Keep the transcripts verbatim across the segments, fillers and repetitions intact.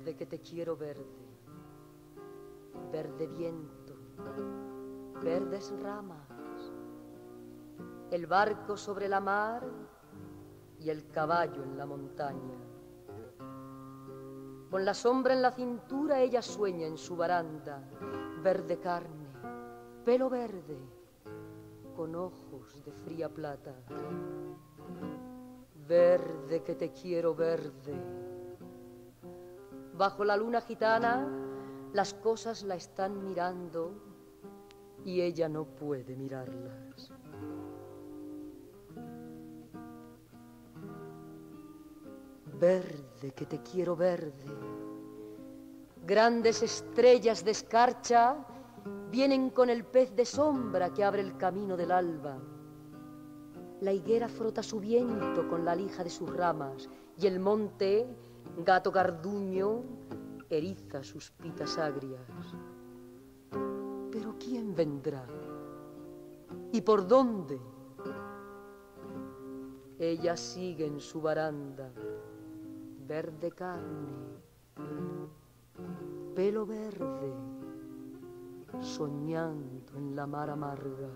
Verde que te quiero verde, verde viento, verdes ramas, el barco sobre la mar y el caballo en la montaña. Con la sombra en la cintura ella sueña en su baranda, verde carne, pelo verde, con ojos de fría plata. Verde que te quiero verde. Bajo la luna gitana las cosas la están mirando y ella no puede mirarlas. Verde que te quiero verde. Grandes estrellas de escarcha vienen con el pez de sombra que abre el camino del alba. La higuera frota su viento con la lija de sus ramas y el monte, gato garduño, eriza sus pitas agrias. Pero ¿quién vendrá? ¿Y por dónde? Ella sigue en su baranda, verde carne, pelo verde, soñando en la mar amarga.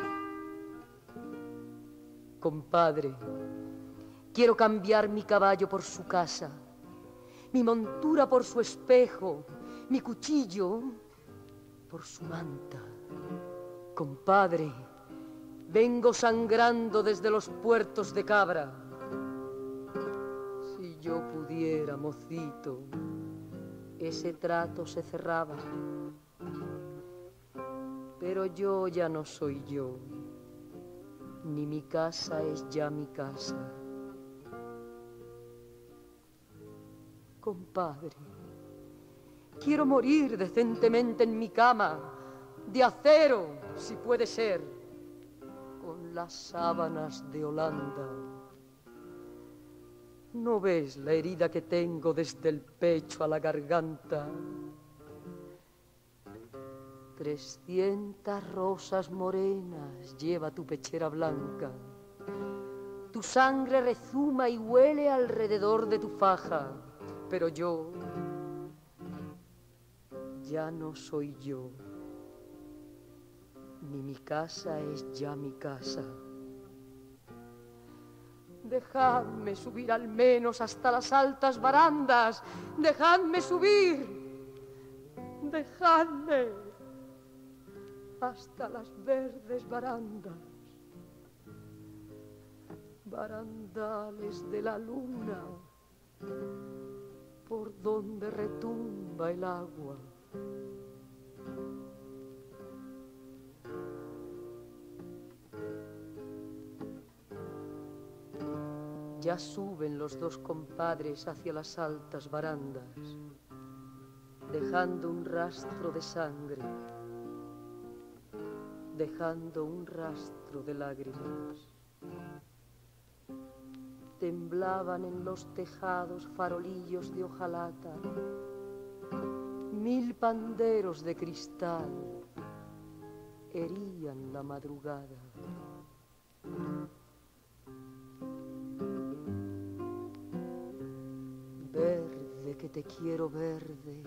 Compadre, quiero cambiar mi caballo por su casa, mi montura por su espejo, mi cuchillo por su manta. Compadre, vengo sangrando desde los puertos de Cabra. Si yo pudiera, mocito, ese trato se cerraba. Pero yo ya no soy yo, ni mi casa es ya mi casa. Compadre, quiero morir decentemente en mi cama, de acero, si puede ser, con las sábanas de Holanda. ¿No ves la herida que tengo desde el pecho a la garganta? Trescientas rosas morenas lleva tu pechera blanca. Tu sangre rezuma y huele alrededor de tu faja. Pero yo ya no soy yo, ni mi casa es ya mi casa. Dejadme subir al menos hasta las altas barandas. Dejadme subir. Dejadme hasta las verdes barandas, barandales de la luna, por donde retumba el agua. Ya suben los dos compadres hacia las altas barandas, dejando un rastro de sangre, dejando un rastro de lágrimas. Temblaban en los tejados farolillos de hojalata, mil panderos de cristal herían la madrugada. Verde que te quiero verde,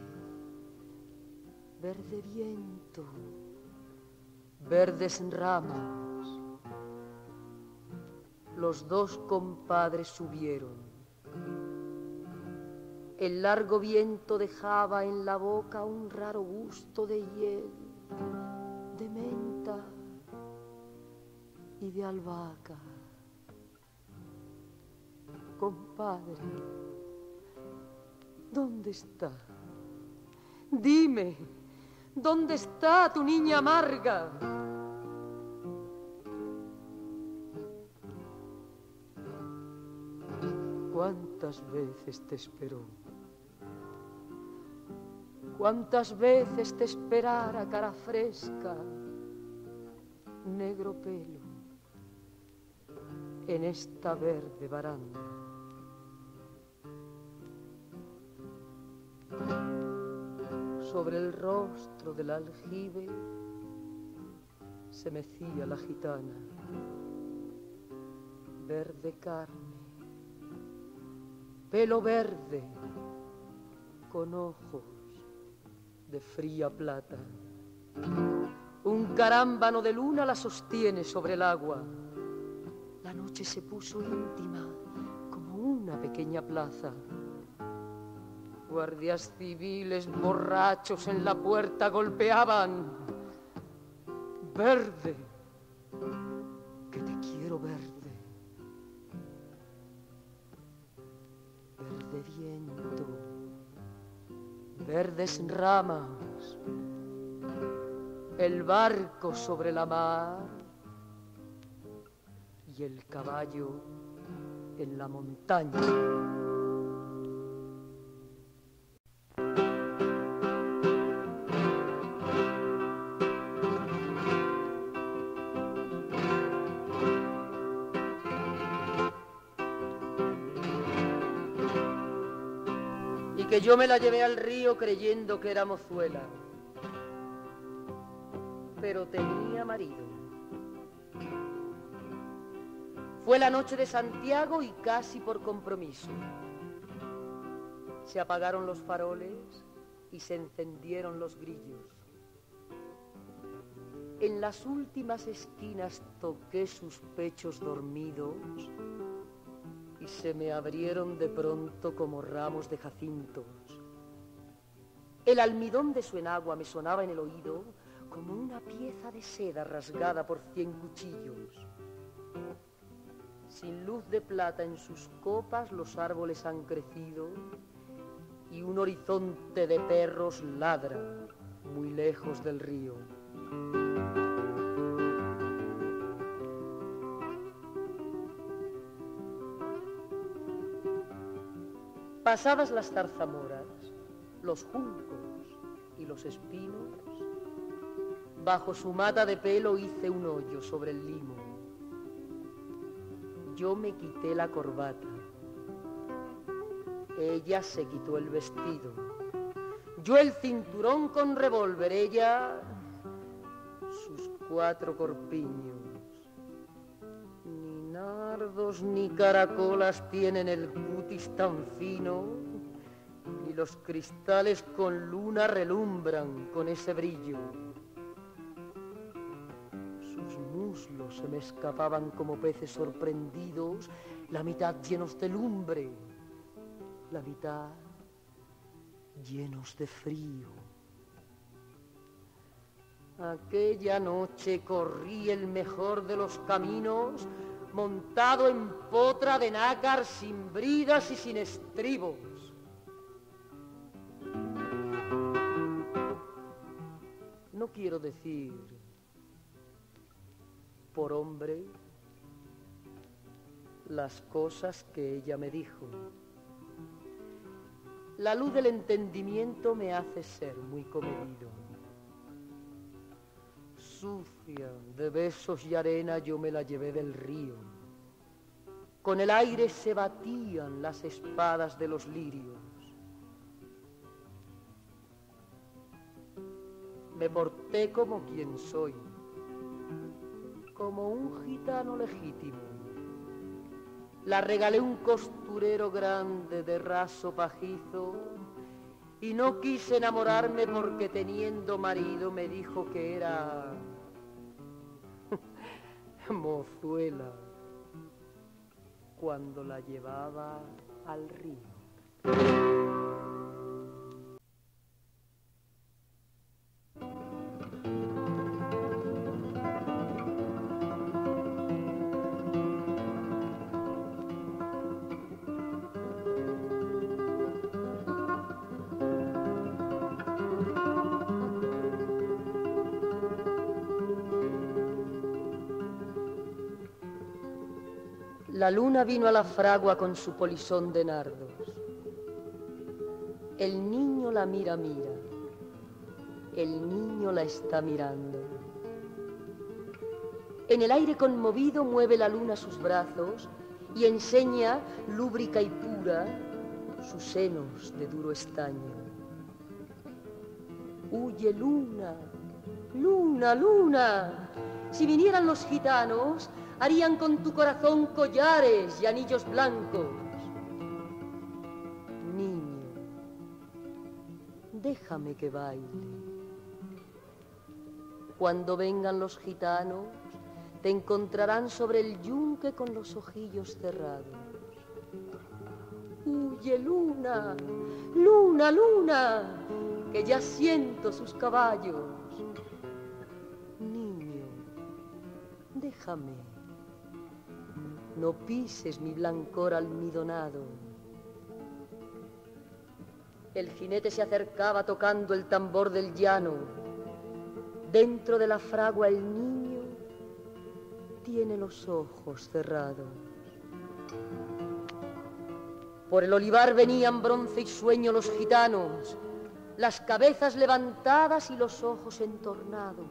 verde viento, verdes ramas. Los dos compadres subieron. El largo viento dejaba en la boca un raro gusto de hiel, de menta y de albahaca. Compadre, ¿dónde está? Dime, ¿dónde está tu niña amarga? ¿Cuántas veces te esperó? ¿Cuántas veces te esperara cara fresca, negro pelo, en esta verde baranda? Sobre el rostro del aljibe se mecía la gitana, verde carne, pelo verde, con ojos de fría plata. Un carámbano de luna la sostiene sobre el agua. La noche se puso íntima como una pequeña plaza. Guardias civiles borrachos en la puerta golpeaban. Verde, que te quiero verde. Verde viento, verdes ramas, el barco sobre la mar y el caballo en la montaña. Y que yo me la llevé al río creyendo que era mozuela, pero tenía marido. Fue la noche de Santiago y casi por compromiso. Se apagaron los faroles y se encendieron los grillos. En las últimas esquinas toqué sus pechos dormidos y se me abrieron de pronto como ramos de jacintos. El almidón de su enagua me sonaba en el oído como una pieza de seda rasgada por cien cuchillos. Sin luz de plata en sus copas los árboles han crecido y un horizonte de perros ladra muy lejos del río. Pasadas las zarzamoras, los juncos y los espinos, bajo su mata de pelo hice un hoyo sobre el limo. Yo me quité la corbata, ella se quitó el vestido, yo el cinturón con revólver, ella sus cuatro corpiños. Ni nardos ni caracolas tienen el cutis tan fino, ni los cristales con luna relumbran con ese brillo. Sus muslos se me escapaban como peces sorprendidos, la mitad llenos de lumbre, la mitad llenos de frío. Aquella noche corrí el mejor de los caminos, montado en potra de nácar sin bridas y sin estribos. No quiero decir por hombre las cosas que ella me dijo. La luz del entendimiento me hace ser muy comedido. Sucia de besos y arena yo me la llevé del río. Con el aire se batían las espadas de los lirios. Me porté como quien soy, como un gitano legítimo. La regalé un costurero grande de raso pajizo y no quise enamorarme porque teniendo marido me dijo que era mozuela cuando la llevaba al río. La luna vino a la fragua con su polizón de nardos. El niño la mira, mira. El niño la está mirando. En el aire conmovido mueve la luna sus brazos y enseña, lúbrica y pura, sus senos de duro estaño. Huye luna, luna, luna. Si vinieran los gitanos, harían con tu corazón collares y anillos blancos. Niño, déjame que baile. Cuando vengan los gitanos, te encontrarán sobre el yunque con los ojillos cerrados. Huye, luna, luna, luna, que ya siento sus caballos. Niño, déjame, no pises mi blancor almidonado. El jinete se acercaba tocando el tambor del llano. Dentro de la fragua el niño tiene los ojos cerrados. Por el olivar venían bronce y sueño los gitanos, las cabezas levantadas y los ojos entornados.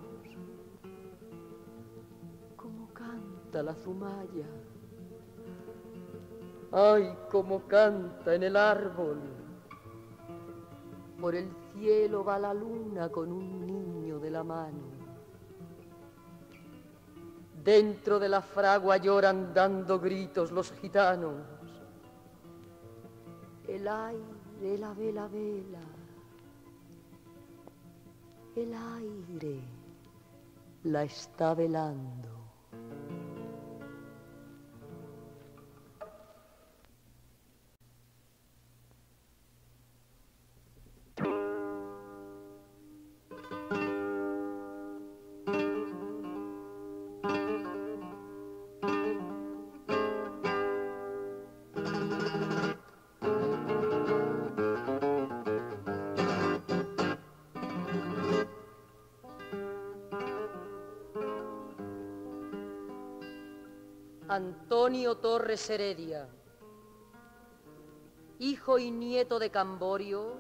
Cómo canta la zumaya, ay, cómo canta en el árbol. Por el cielo va la luna con un niño de la mano. Dentro de la fragua lloran dando gritos los gitanos. El aire, la vela, vela. El aire la está velando. Antonio Torres Heredia, hijo y nieto de Camborios,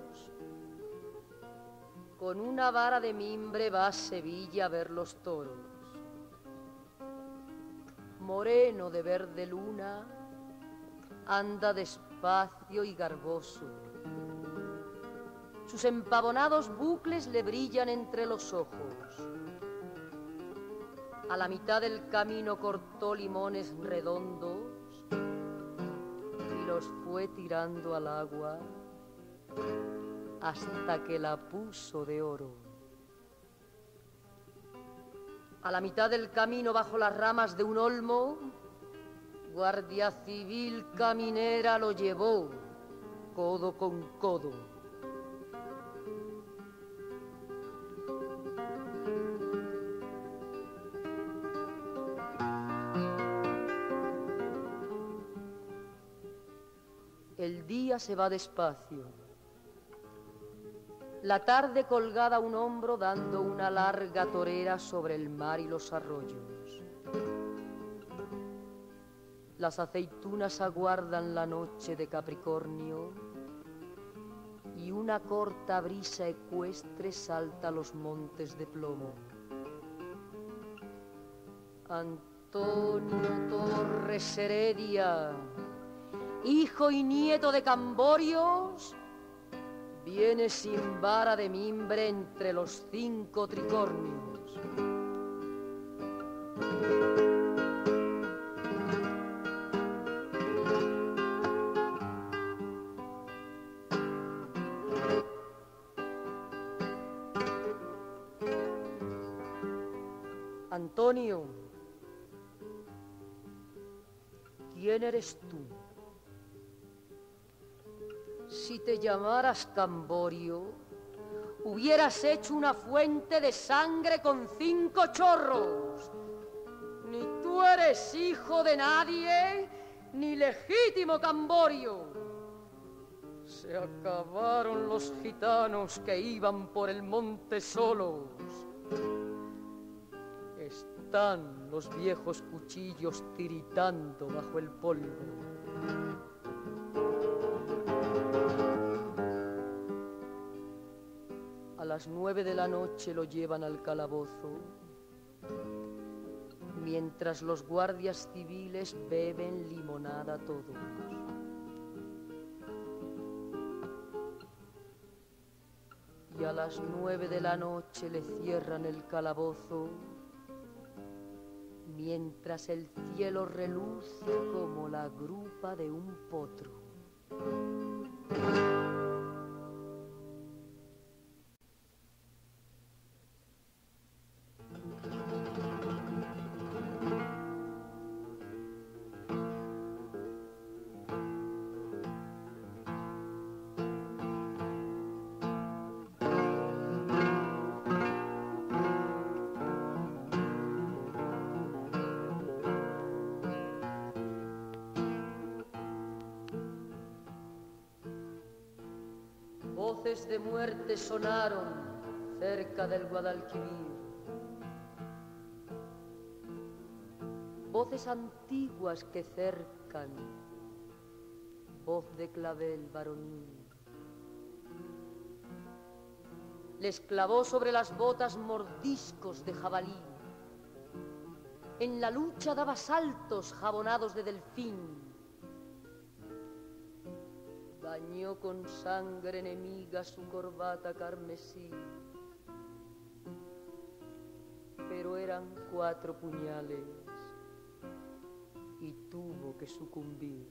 con una vara de mimbre va a Sevilla a ver los toros. Moreno de verde luna, anda despacio y garboso. Sus empavonados bucles le brillan entre los ojos. A la mitad del camino cortó limones redondos y los fue tirando al agua hasta que la puso de oro. A la mitad del camino, bajo las ramas de un olmo, Guardia Civil caminera lo llevó codo con codo. El día se va despacio, la tarde colgada a un hombro dando una larga torera sobre el mar y los arroyos. Las aceitunas aguardan la noche de Capricornio y una corta brisa ecuestre salta a los montes de plomo. Antonio Torres Heredia, hijo y nieto de Camborios, viene sin vara de mimbre entre los cinco tricornios. Antonio, ¿quién eres tú? Si te llamaras Camborio, hubieras hecho una fuente de sangre con cinco chorros. Ni tú eres hijo de nadie, ni legítimo Camborio. Se acabaron los gitanos que iban por el monte solos. Están los viejos cuchillos tiritando bajo el polvo. A las nueve de la noche lo llevan al calabozo, mientras los guardias civiles beben limonada todos. Y a las nueve de la noche le cierran el calabozo, mientras el cielo reluce como la grupa de un potro. Voces de muerte sonaron cerca del Guadalquivir. Voces antiguas que cercan, voz de clavel varonil. Les clavó sobre las botas mordiscos de jabalí. En la lucha daba saltos jabonados de delfín. Bañó con sangre enemiga su corbata carmesí. Pero eran cuatro puñales y tuvo que sucumbir.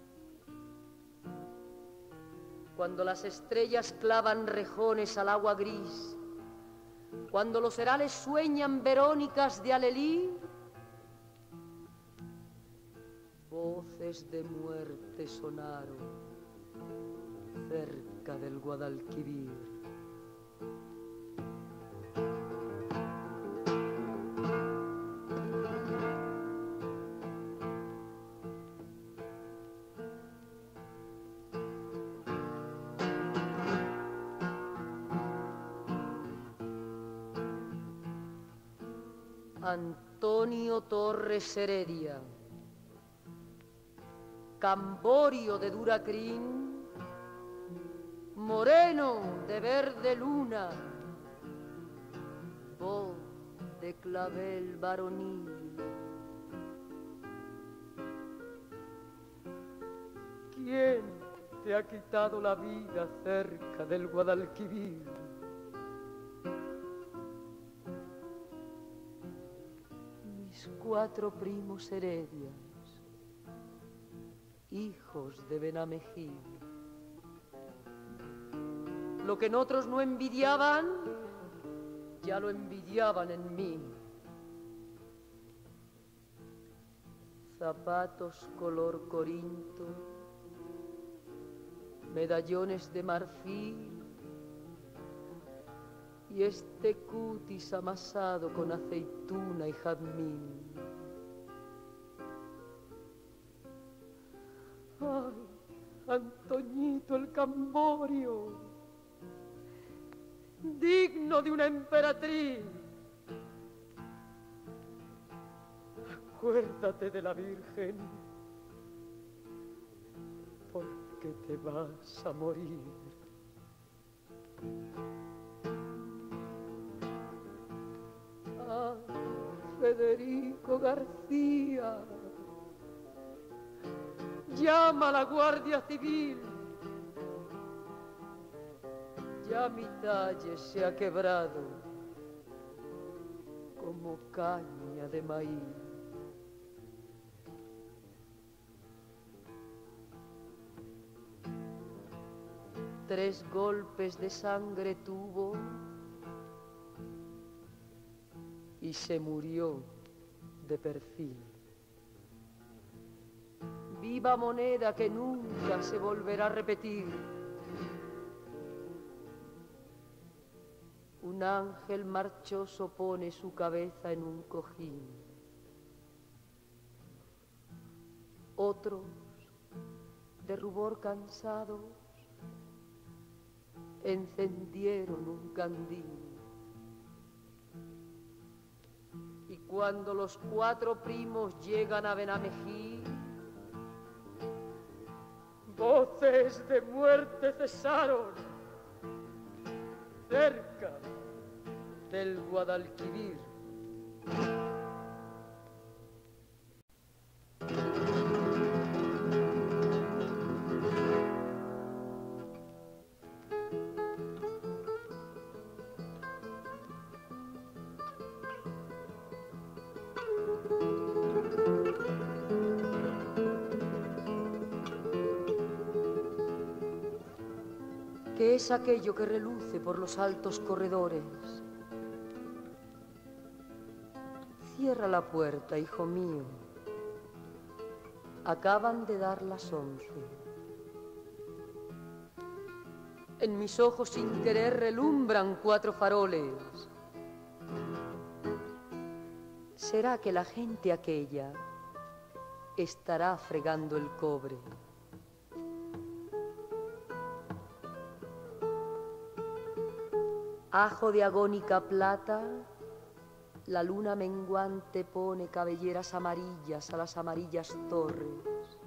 Cuando las estrellas clavan rejones al agua gris, cuando los herales sueñan verónicas de alelí, voces de muerte sonaron cerca del Guadalquivir. Antonio Torres Heredia, Camborio de Duracrín, moreno de verde luna, voz de clavel varonil. ¿Quién te ha quitado la vida cerca del Guadalquivir? Mis cuatro primos Heredias, hijos de Benamejí. Lo que en otros no envidiaban, ya lo envidiaban en mí. Zapatos color corinto, medallones de marfil y este cutis amasado con aceituna y jazmín. ¡Ay, Antoñito el Camborio, digno de una emperatriz! Acuérdate de la Virgen, porque te vas a morir. Ah, Federico García, llama a la Guardia Civil. Ya mi talle se ha quebrado como caña de maíz. Tres golpes de sangre tuvo y se murió de perfil. Viva moneda que nunca se volverá a repetir. Un ángel marchoso pone su cabeza en un cojín. Otros, de rubor cansados, encendieron un candil. Y cuando los cuatro primos llegan a Benamejí, voces de muerte cesaron cerca del Guadalquivir. ¿Qué es aquello que reluce por los altos corredores? Cierra la puerta, hijo mío. Acaban de dar las once. En mis ojos sin querer relumbran cuatro faroles. ¿Será que la gente aquella estará fregando el cobre? Ajo de agónica plata, la luna menguante pone cabelleras amarillas a las amarillas torres.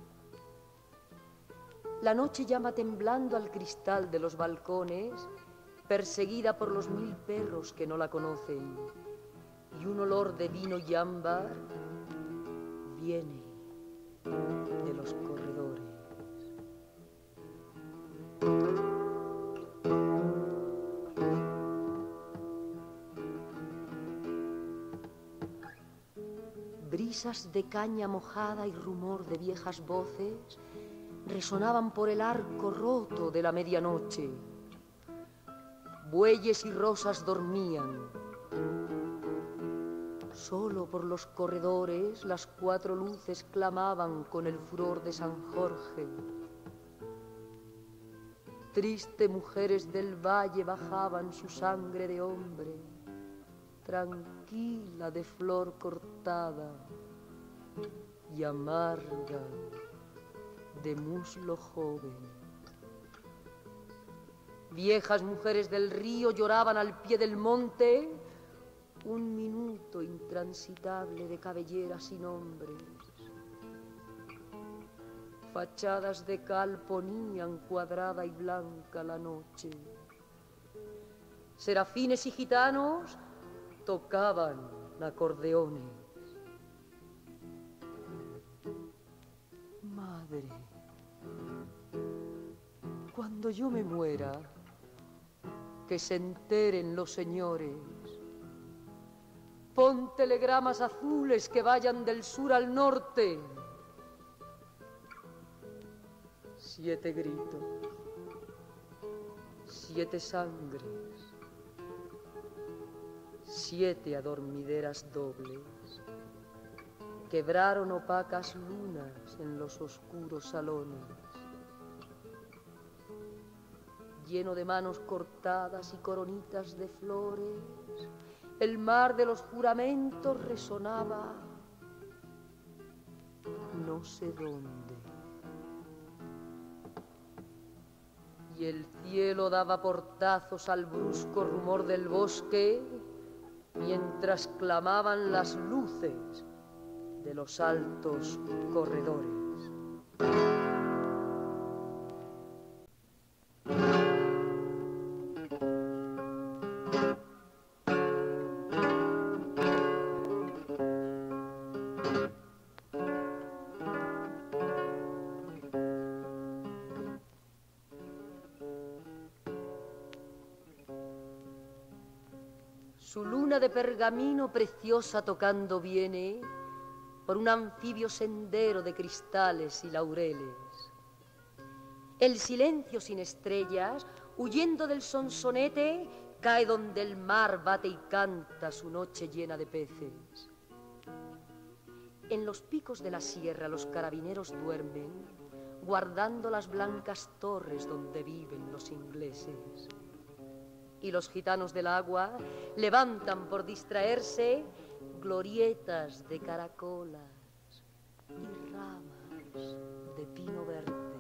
La noche llama temblando al cristal de los balcones, perseguida por los mil perros que no la conocen, y un olor de vino y ámbar viene de los corredores. Brisas de caña mojada y rumor de viejas voces resonaban por el arco roto de la medianoche. Bueyes y rosas dormían. Solo por los corredores las cuatro luces clamaban con el furor de San Jorge. Triste mujeres del valle bajaban su sangre de hombre, tranquila de flor cortada y amarga de muslo joven. Viejas mujeres del río lloraban al pie del monte un minuto intransitable de cabellera sin hombres. Fachadas de cal ponían cuadrada y blanca la noche. Serafines y gitanos tocaban acordeones. Madre, cuando yo me muera, que se enteren los señores. Pon telegramas azules que vayan del sur al norte. Siete gritos, siete sangres, siete adormideras dobles. Quebraron opacas lunas en los oscuros salones. Lleno de manos cortadas y coronitas de flores, el mar de los juramentos resonaba no sé dónde. Y el cielo daba portazos al brusco rumor del bosque, mientras clamaban las luces de los altos corredores. Su luna de pergamino preciosa tocando viene por un anfibio sendero de cristales y laureles. El silencio sin estrellas, huyendo del sonsonete, cae donde el mar bate y canta su noche llena de peces. En los picos de la sierra los carabineros duermen, guardando las blancas torres donde viven los ingleses. Y los gitanos del agua levantan por distraerse glorietas de caracolas y ramas de pino verde.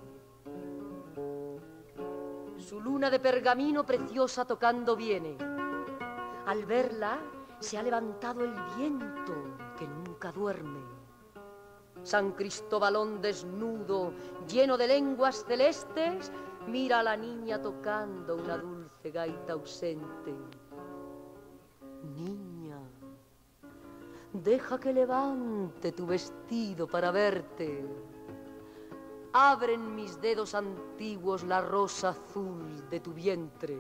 Su luna de pergamino preciosa tocando viene. Al verla se ha levantado el viento que nunca duerme. San Cristóbalón desnudo, lleno de lenguas celestes, mira a la niña tocando una dulce gaita ausente. Niña, deja que levante tu vestido para verte. Abren mis dedos antiguos la rosa azul de tu vientre.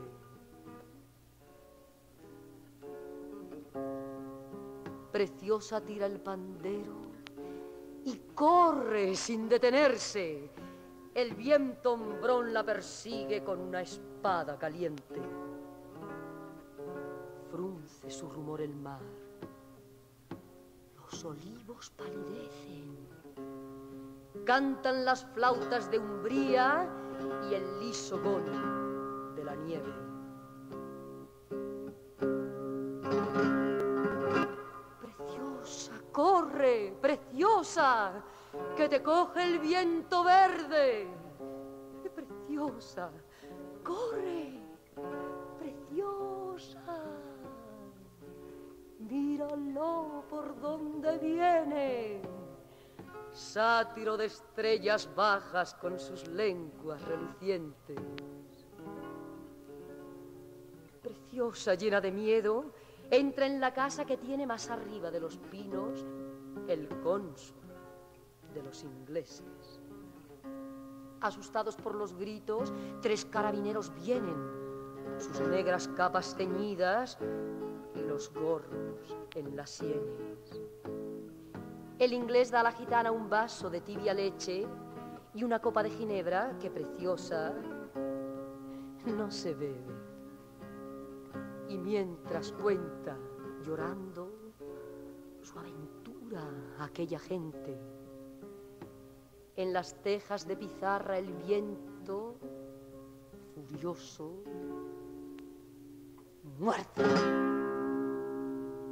Preciosa tira el pandero y corre sin detenerse. El viento hombrón la persigue con una espada caliente. Frunce su rumor el mar. Los olivos palidecen. Cantan las flautas de Umbría y el liso gol de la nieve. Preciosa, corre, preciosa, que te coge el viento verde. Preciosa, corre, preciosa. preciosa. Míralo por donde viene, sátiro de estrellas bajas con sus lenguas relucientes. Preciosa, llena de miedo, entra en la casa que tiene más arriba de los pinos el cónsul de los ingleses. Asustados por los gritos, tres carabineros vienen, sus negras capas ceñidas y los gorros en las sienes. El inglés da a la gitana un vaso de tibia leche y una copa de ginebra que, preciosa, no se bebe. Y mientras cuenta, llorando, su aventura a aquella gente, en las tejas de pizarra el viento, furioso, muerto.